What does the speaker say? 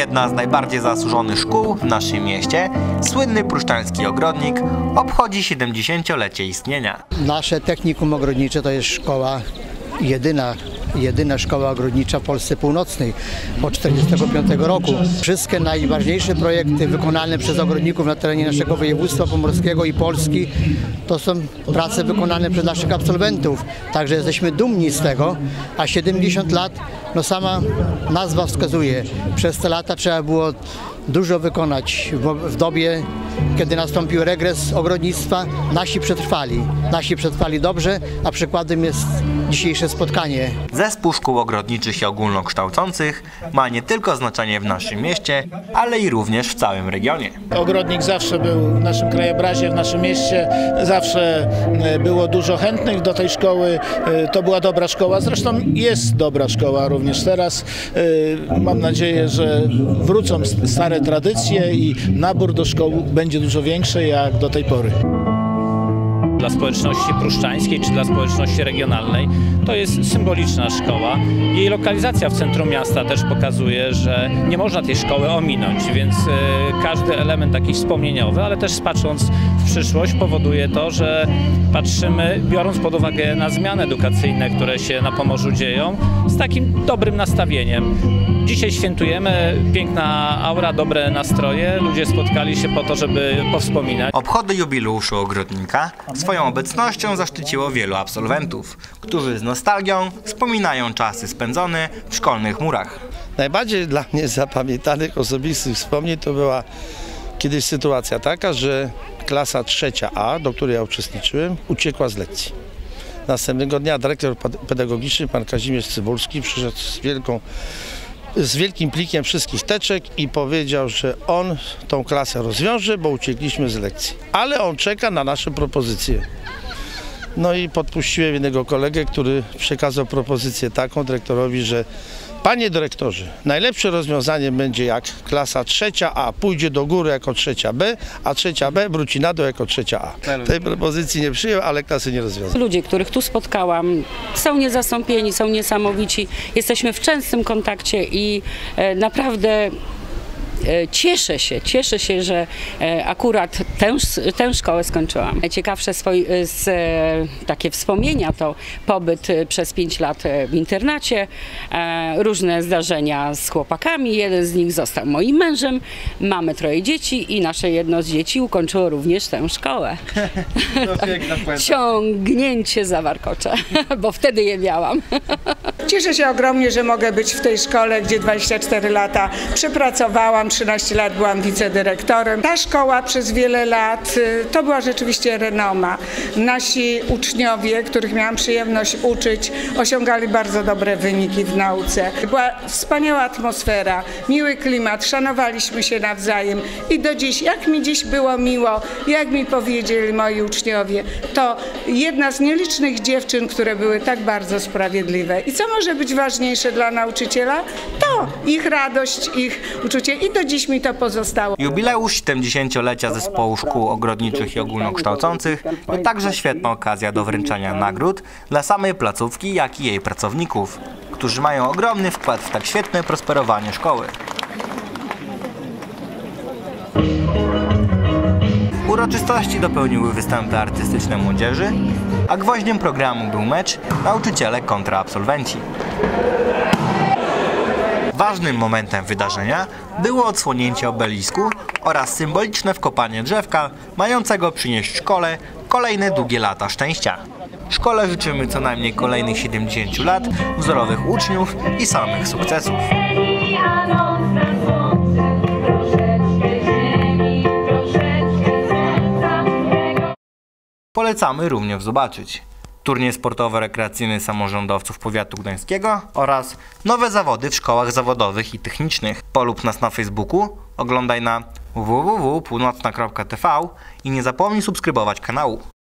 jedna z najbardziej zasłużonych szkół w naszym mieście, słynny Pruszczański Ogrodnik obchodzi 70-lecie istnienia. Nasze technikum ogrodnicze to jest szkoła jedyna szkoła ogrodnicza w Polsce Północnej od 1945 roku. Wszystkie najważniejsze projekty wykonane przez ogrodników na terenie naszego województwa pomorskiego i Polski to są prace wykonane przez naszych absolwentów. Także jesteśmy dumni z tego, a 70 lat, no sama nazwa wskazuje, przez te lata trzeba było dużo wykonać w dobie, kiedy nastąpił regres ogrodnictwa. Nasi przetrwali dobrze, a przykładem jest dzisiejsze spotkanie. Zespół szkół ogrodniczych i ogólnokształcących ma nie tylko znaczenie w naszym mieście, ale i również w całym regionie. Ogrodnik zawsze był w naszym krajobrazie, w naszym mieście, zawsze było dużo chętnych do tej szkoły. To była dobra szkoła, zresztą jest dobra szkoła również teraz. Mam nadzieję, że wrócą stare tradycje i nabór do szkoły będzie dużo większy jak do tej pory. Dla społeczności pruszczańskiej czy dla społeczności regionalnej to jest symboliczna szkoła. Jej lokalizacja w centrum miasta też pokazuje, że nie można tej szkoły ominąć, więc każdy element taki wspomnieniowy, ale też patrząc w przyszłość powoduje to, że patrzymy, biorąc pod uwagę na zmiany edukacyjne, które się na Pomorzu dzieją, z takim dobrym nastawieniem. Dzisiaj świętujemy, piękna aura, dobre nastroje, ludzie spotkali się po to, żeby powspominać. Obchody jubileuszu ogrodnika swoją obecnością zaszczyciło wielu absolwentów, którzy z nostalgią wspominają czasy spędzone w szkolnych murach. Najbardziej dla mnie zapamiętanych osobistych wspomnień to była kiedyś sytuacja taka, że klasa 3A, do której ja uczestniczyłem, uciekła z lekcji. Następnego dnia dyrektor pedagogiczny, pan Kazimierz Cybulski, przyszedł z wielkim plikiem wszystkich teczek i powiedział, że on tą klasę rozwiąże, bo uciekliśmy z lekcji. Ale on czeka na nasze propozycje. No i podpuściłem jednego kolegę, który przekazał propozycję taką dyrektorowi, że panie dyrektorze, najlepsze rozwiązanie będzie jak klasa 3A pójdzie do góry jako 3B, a 3B wróci na dół jako 3A. Tej propozycji nie przyjął, ale klasy nie rozwiązał. Ludzie, których tu spotkałam, są niezastąpieni, są niesamowici. Jesteśmy w częstym kontakcie i naprawdę cieszę się, że akurat tę szkołę skończyłam. Najciekawsze takie wspomnienia to pobyt przez 5 lat w internacie, różne zdarzenia z chłopakami, jeden z nich został moim mężem, mamy 3 dzieci i nasze jedno z dzieci ukończyło również tę szkołę. Ciągnięcie za warkocze, bo wtedy je miałam. Cieszę się ogromnie, że mogę być w tej szkole, gdzie 24 lata przepracowałam, 13 lat byłam wicedyrektorem. Ta szkoła przez wiele lat to była rzeczywiście renoma. Nasi uczniowie, których miałam przyjemność uczyć, osiągali bardzo dobre wyniki w nauce. Była wspaniała atmosfera, miły klimat, szanowaliśmy się nawzajem i do dziś, jak mi dziś było miło, jak mi powiedzieli moi uczniowie, to jedna z nielicznych dziewczyn, które były tak bardzo sprawiedliwe. I co może być ważniejsze dla nauczyciela? To ich radość, ich uczucie i do dziś mi to pozostało. Jubileusz 70-lecia Zespołu Szkół Ogrodniczych i Ogólnokształcących to także świetna okazja do wręczania nagród dla samej placówki, jak i jej pracowników, którzy mają ogromny wkład w tak świetne prosperowanie szkoły. Uroczystości dopełniły występy artystyczne młodzieży, a gwoździem programu był mecz nauczyciele kontra absolwenci. Ważnym momentem wydarzenia było odsłonięcie obelisku oraz symboliczne wkopanie drzewka mającego przynieść szkole kolejne długie lata szczęścia. Szkole życzymy co najmniej kolejnych 70 lat, wzorowych uczniów i samych sukcesów. Polecamy również zobaczyć turniej sportowo-rekreacyjny samorządowców powiatu gdańskiego oraz nowe zawody w szkołach zawodowych i technicznych. Polub nas na Facebooku, oglądaj na www.północna.tv i nie zapomnij subskrybować kanału.